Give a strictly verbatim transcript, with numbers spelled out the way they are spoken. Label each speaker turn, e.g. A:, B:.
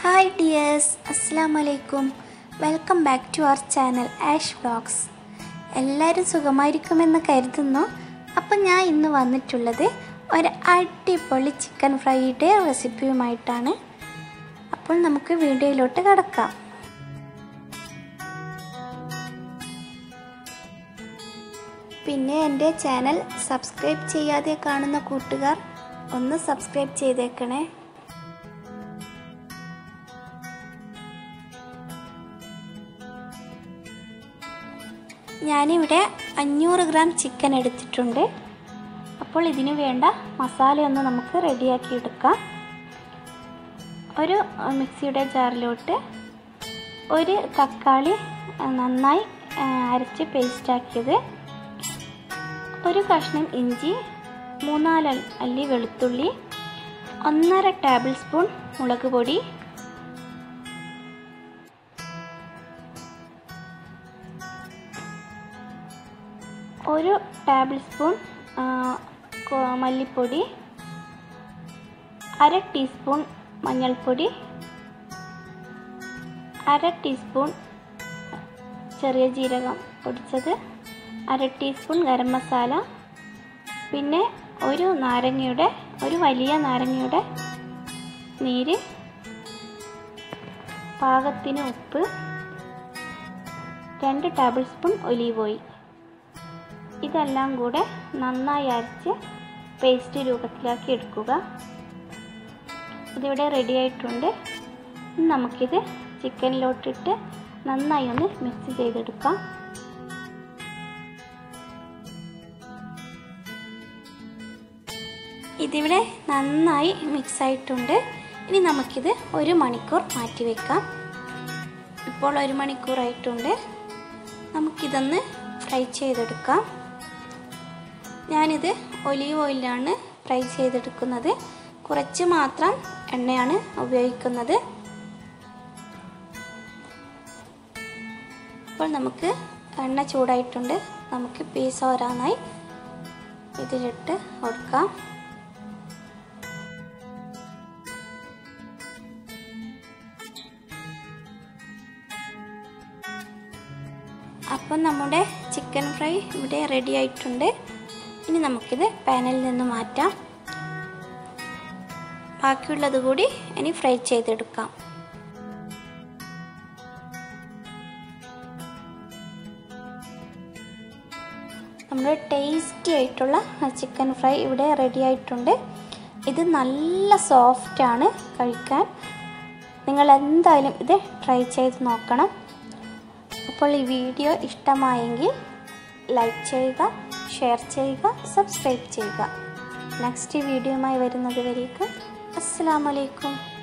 A: Hi dears, Assalamualaikum. Welcome back to our channel Ash Vlogs. എല്ലാവരും സുഖമായിരിക്കുമെന്ന് കരുതുന്നു. അപ്പോൾ ഞാൻ ഇന്ന് വന്നിട്ടുള്ളത് ഒരു അടിപൊളി ചിക്കൻ ഫ്രൈയുടെ റെസിപ്പിയുമായിട്ടാണ്. അപ്പോൾ നമുക്ക് വീഡിയോയിലോട്ട് കടക്കാം. പിന്നെ എൻ്റെ ചാനൽ സബ്സ്ക്രൈബ് ചെയ്യാതെ കാണുന്ന കൂട്ടുകാർ ഒന്ന് സബ്സ്ക്രൈബ് ചെയ്തേക്കണേ. ഞാനിവിടെ അഞ്ഞൂറ് ഗ്രാം ചിക്കൻ എടുത്തിട്ടുണ്ട്. അപ്പോൾ ഇതിനു വേണ്ട മസാലയൊന്ന് നമുക്ക് റെഡിയാക്കി എടുക്കാം. ഒരു മിക്സിയുടെ ജാറിലോട്ട് ഒരു തക്കാളി നന്നായി അരച്ച് പേസ്റ്റാക്കിയത്, ഒരു കഷ്ണം ഇഞ്ചി, മൂന്നാല് അല്ലി വെളുത്തുള്ളി, ഒന്നര ടേബിൾ സ്പൂൺ മുളക് പൊടി, ഒരു ടേബിൾ സ്പൂൺ മല്ലിപ്പൊടി, അര ടീസ്പൂൺ മഞ്ഞൾപ്പൊടി, അര ടീസ്പൂൺ ചെറിയ ജീരകം പൊടിച്ചത്, അര ടീസ്പൂൺ ഗരം മസാല, പിന്നെ ഒരു നാരങ്ങയുടെ ഒരു വലിയ നാരങ്ങയുടെ നീര്, പാകത്തിന് ഉപ്പ്, രണ്ട് ടേബിൾ സ്പൂൺ ഒലീവ് ഓയിൽ. ഇതെല്ലാം കൂടെ നന്നായി അരച്ച് പേസ്റ്റ് രൂപത്തിലാക്കി എടുക്കുക. ഇതിവിടെ റെഡി ആയിട്ടുണ്ട്. നമുക്കിത് ചിക്കനിലോട്ടിട്ട് നന്നായി ഒന്ന് മിക്സ് ചെയ്തെടുക്കാം. ഇതിവിടെ നന്നായി മിക്സ് ആയിട്ടുണ്ട്. ഇനി നമുക്കിത് ഒരു മണിക്കൂർ മാറ്റി വയ്ക്കാം. ഇപ്പോൾ ഒരു മണിക്കൂറായിട്ടുണ്ട്. നമുക്കിതൊന്ന് ഫ്രൈ ചെയ്തെടുക്കാം. ഞാനിത് ഒലീവ് ഓയിലാണ് ഫ്രൈ ചെയ്തെടുക്കുന്നത്. കുറച്ച് മാത്രം എണ്ണയാണ് ഉപയോഗിക്കുന്നത്. അപ്പോൾ നമുക്ക് എണ്ണ ചൂടായിട്ടുണ്ട്. നമുക്ക് പീസ് ഓരോന്നായി ഇതിലിട്ട് കൊടുക്കാം. അപ്പം നമ്മുടെ ചിക്കൻ ഫ്രൈ ഇവിടെ റെഡി ആയിട്ടുണ്ട്. ഇനി നമുക്കിത് പാനിൽ നിന്ന് മാറ്റാം. ബാക്കിയുള്ളത് കൂടി ഇനി ഫ്രൈ ചെയ്തെടുക്കാം. നമ്മുടെ ടേസ്റ്റി ആയിട്ടുള്ള ചിക്കൻ ഫ്രൈ ഇവിടെ റെഡി ആയിട്ടുണ്ട്. ഇത് നല്ല സോഫ്റ്റാണ് കഴിക്കാൻ. നിങ്ങൾ എന്തായാലും ഇത് ട്രൈ ചെയ്ത് നോക്കണം. അപ്പോൾ ഈ വീഡിയോ ഇഷ്ടമായെങ്കിൽ ലൈക്ക് ചെയ്യുക, ഷെയർ ചെയ്യുക, സബ്സ്ക്രൈബ് ചെയ്യുക. നെക്സ്റ്റ് വീഡിയോയുമായി വരുന്നത് വരേക്കും അസ്സലാമു അലൈക്കും.